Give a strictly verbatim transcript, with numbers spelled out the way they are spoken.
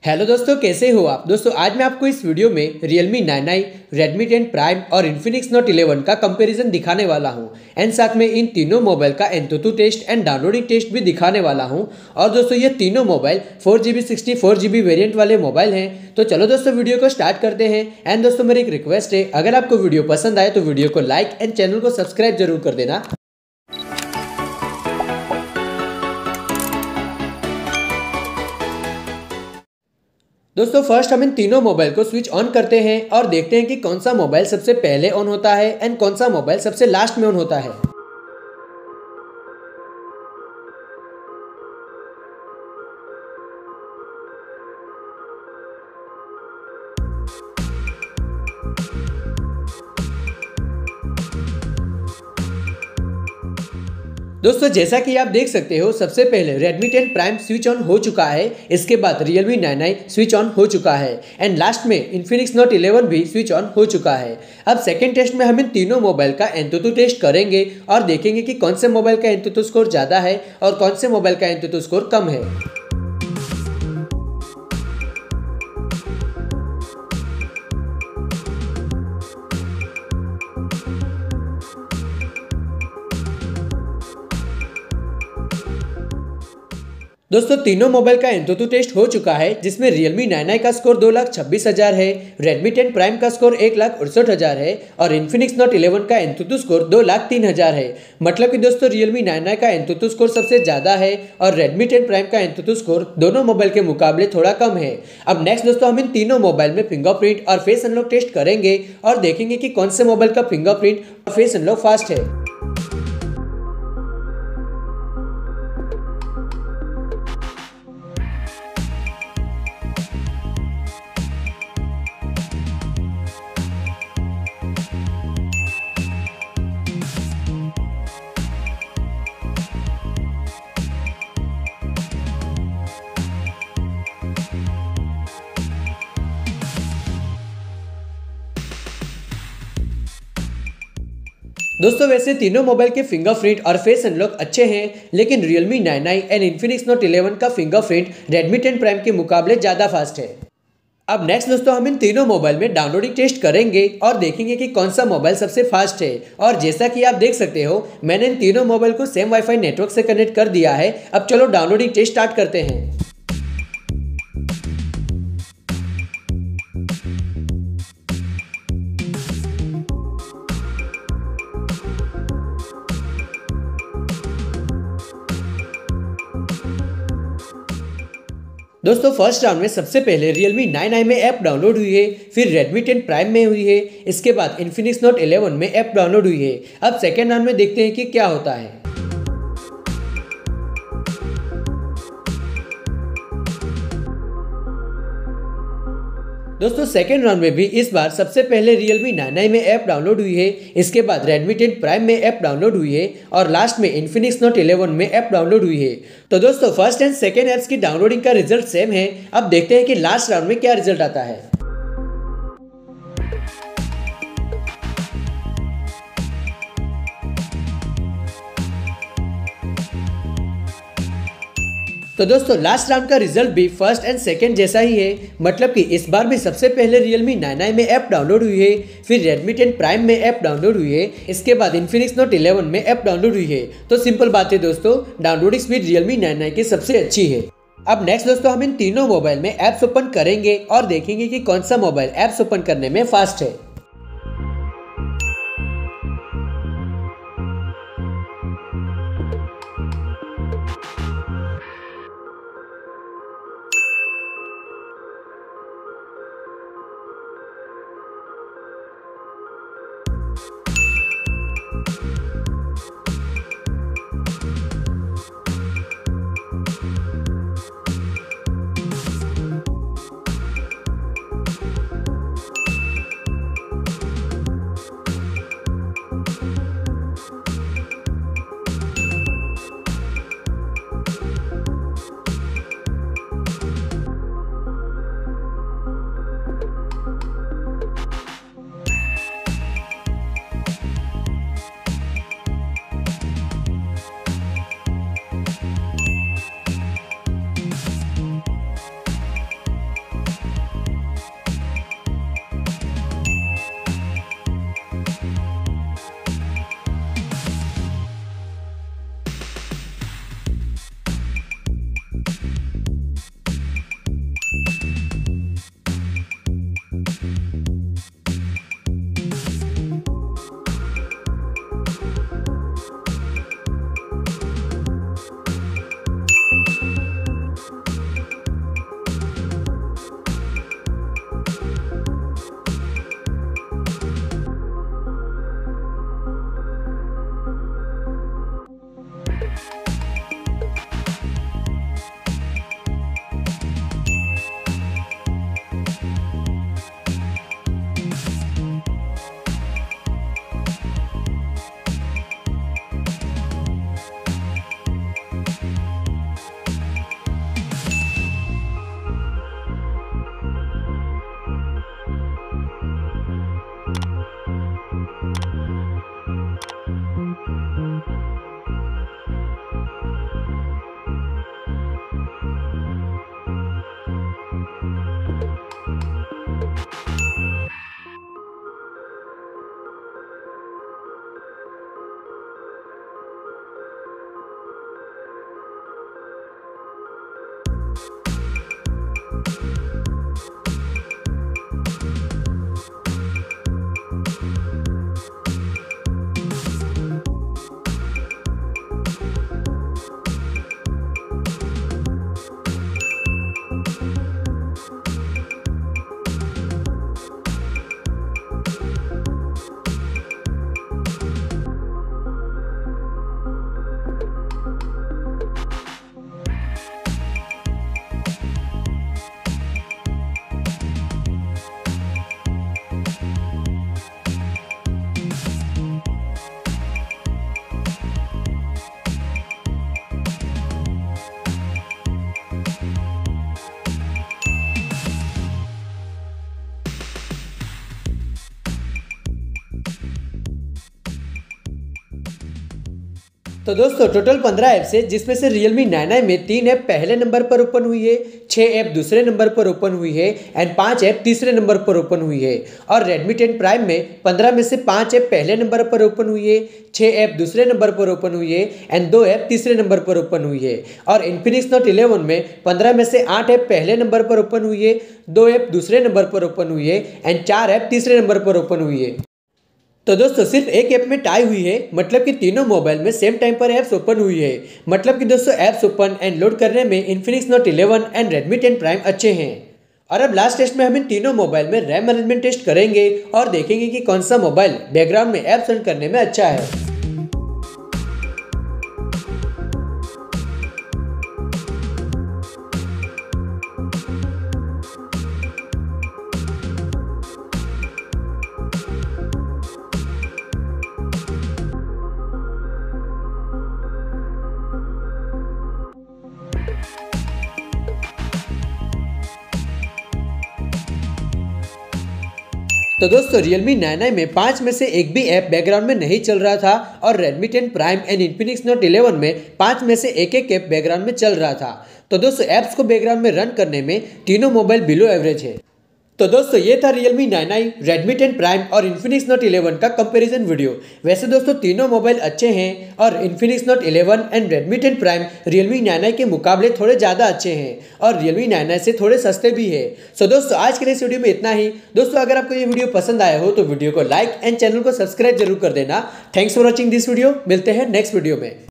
Hello दोस्तों, कैसे हो आप। दोस्तों आज मैं आपको इस वीडियो में Realme nine I, Redmi ten Prime और Infinix Note इलेवन का कंपैरिजन दिखाने वाला हूं एंड साथ में इन तीनों मोबाइल का AnTuTu test and downloading test भी दिखाने वाला हूं। और दोस्तों ये तीनों mobile four G B sixty four G B variant वाले मोबाइल हैं। तो चलो दोस्तों वीडियो को स्टार्ट करते हैं। एंड दोस्तों मेरी एक रिक्वेस्ट है, अगर आपको वीडियो पसंद आए तो वीडियो को लाइक एंड चैनल को सब्सक्राइब जरूर कर देना। दोस्तों फर्स्ट हम इन तीनों मोबाइल को स्विच ऑन करते हैं और देखते हैं कि कौन सा मोबाइल सबसे पहले ऑन होता है एंड कौन सा मोबाइल सबसे लास्ट में ऑन होता है। दोस्तों जैसा कि आप देख सकते हो, सबसे पहले Redmi ten Prime switch on हो चुका है, इसके बाद Realme nine I switch on हो चुका है एंड लास्ट में Infinix Note इलेवन भी स्विच ऑन हो चुका है। अब सेकंड टेस्ट में हम इन तीनों मोबाइल का एंतुतु टेस्ट करेंगे और देखेंगे कि कौन से मोबाइल का एंतुतु स्कोर ज़्यादा है और कौन से मोबाइल का एंतुतु स्कोर कम है। दोस्तों तीनों मोबाइल का एंतुतु टेस्ट हो चुका है, जिसमें Realme नाइन आई का स्कोर दो लाख छब्बीस हजार है, Redmi टेन Prime का स्कोर एक लाख अड़सठ हजार है और Infinix Note इलेवन का एंतुतु स्कोर दो लाख तीन हजार है। मतलब कि दोस्तों Realme नाइन आई का एंतुतु स्कोर सबसे ज़्यादा है और Redmi टेन Prime का एंतुतु स्कोर दोनों मोबाइल के मुकाबले थोड़ा कम है। अब नेक्स्ट दोस्तों हम इन तीनों मोबाइल में फिंगरप्रिंट और फेस अनलॉक टेस्ट करेंगे और देखेंगे कि कौन से मोबाइल का फिंगरप्रिंट और फेस अनलॉक फास्ट है। दोस्तों वैसे तीनों मोबाइल के फिंगरप्रिंट और फेस अनलॉक अच्छे हैं, लेकिन Realme nine I and Infinix Note eleven का फिंगरप्रिंट Redmi टेन Prime के मुकाबले ज़्यादा फास्ट है। अब नेक्स्ट दोस्तों हम इन तीनों मोबाइल में डाउनलोडिंग टेस्ट करेंगे और देखेंगे कि कौन सा मोबाइल सबसे फास्ट है। और जैसा कि आप देख सकते हो, मैंने इन तीनों मोबाइल को सेम वाईफाई नेटवर्क से कनेक्ट कर दिया है। अब चलो डाउनलोडिंग टेस्ट स्टार्ट करते हैं। दोस्तों फर्स्ट राउंड में सबसे पहले Realme नाइन आई में ऐप डाउनलोड हुई है, फिर Redmi टेन Prime में हुई है, इसके बाद Infinix Note इलेवन में ऐप डाउनलोड हुई है। अब सेकेंड राउंड में देखते हैं कि क्या होता है। दोस्तों सेकेंड राउंड में भी इस बार सबसे पहले Realme नाइन आई में ऐप डाउनलोड हुई है, इसके बाद Redmi टेन Prime में ऐप डाउनलोड हुई है और लास्ट में Infinix Note इलेवन में ऐप डाउनलोड हुई है। तो दोस्तों फर्स्ट एंड सेकेंड ऐप्स की डाउनलोडिंग का रिजल्ट सेम है। अब देखते हैं कि लास्ट राउंड में क्या रिजल्ट आता है। तो दोस्तों लास्ट राउंड का रिजल्ट भी फर्स्ट एंड सेकंड जैसा ही है। मतलब कि इस बार भी सबसे पहले Realme नाइन आई में ऐप डाउनलोड हुई है, फिर Redmi टेन Prime में ऐप डाउनलोड हुई है, इसके बाद Infinix Note इलेवन में ऐप डाउनलोड हुई है। तो सिंपल बात है दोस्तों, downloading speed Realme nine I की सबसे अच्छी है। अब नेक्स्ट दोस्तों हम इन तीनों मोबाइल में ऐप्स ओपन करेंगे और देखेंगे कि कौन सा मोबाइल ऐप्स ओपन करने में फास्ट है। तो दोस्तों टोटल पंद्रह ऐप्स है, जिसमें से Realme नाइन आई में तीन ऐप पहले नंबर पर ओपन हुई है, छह ऐप दूसरे नंबर पर ओपन हुई है एंड पांच ऐप तीसरे नंबर पर ओपन हुई है। और Redmi टेन प्राइम में पंद्रह में से पांच ऐप पहले नंबर पर ओपन हुई है, छह ऐप दूसरे नंबर पर ओपन हुई है एंड दो ऐप तीसरे नंबर पर ओपन हुई है। और Infinix Note इलेवन में पंद्रह में से आठ ऐप पहले नंबर पर ओपन हुई है, दो ऐप दूसरे नंबर पर ओपन हुई है एंड चार ऐप तीसरे नंबर पर ओपन हुई है। तो दोस्तों सिर्फ एक ऐप में टाई हुई है, मतलब कि तीनों मोबाइल में सेम टाइम पर ऐप्स ओपन हुई है। मतलब कि दोस्तों ऐप्स ओपन एंड लोड करने में Infinix Note eleven and Redmi ten prime अच्छे हैं। और अब लास्ट टेस्ट में हम इन तीनों मोबाइल में रैम मैनेजमेंट टेस्ट करेंगे और देखेंगे कि कौन सा मोबाइल बैकग्राउंड में ऐप्स रन करने में अच्छा है। तो दोस्तों Realme नाइन आई में पांच में से एक भी ऐप बैकग्राउंड में नहीं चल रहा था और Redmi ten prime and Infinix Note eleven में पांच में से एक एक ऐप बैकग्राउंड में चल रहा था। तो दोस्तों ऐप्स को बैकग्राउंड में रन करने में तीनों मोबाइल बिलो एवरेज है। तो दोस्तों ये था Realme nine I, Redmi ten prime और Infinix Note इलेवन का कंपैरिजन वीडियो। वैसे दोस्तों तीनों मोबाइल अच्छे हैं और Infinix Note eleven and Redmi ten prime Realme nine I के मुकाबले थोड़े ज़्यादा अच्छे हैं और Realme नाइन आई से थोड़े सस्ते भी है। सो दोस्तों आज के लिए इस वीडियो में इतना ही। दोस्तों अगर आपको ये वीडियो पसंद आया हो तो वीडियो को लाइक एंड चैनल को सब्सक्राइब जरूर कर देना। Thanks for watching this video. मिलते हैं नेक्स्ट वीडियो में।